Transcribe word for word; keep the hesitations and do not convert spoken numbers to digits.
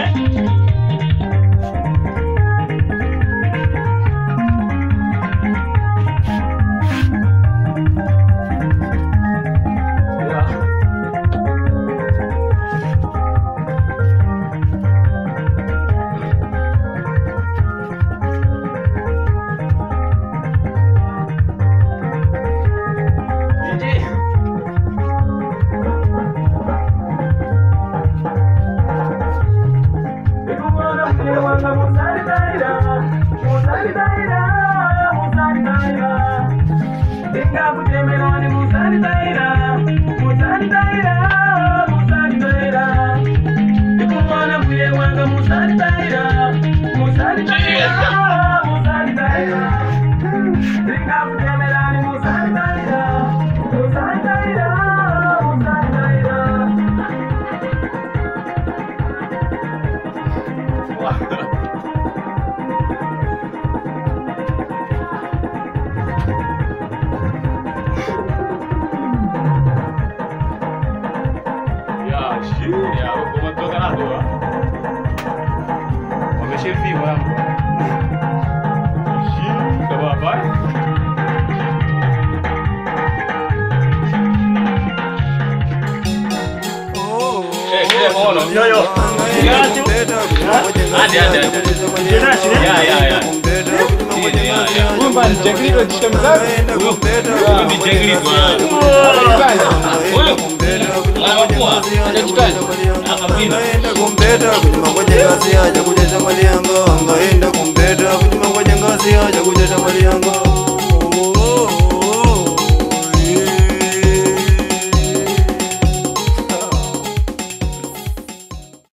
Yo yo. Ada ada. Ya ya ya. Kumba ni jagiri wa kishamzazi. Huyu ni jagiri bwana. Huyu. Anakuwa. Anachukua. Akapinda. Kumpeta kunyuma kwa jasi aja kujesha maliango.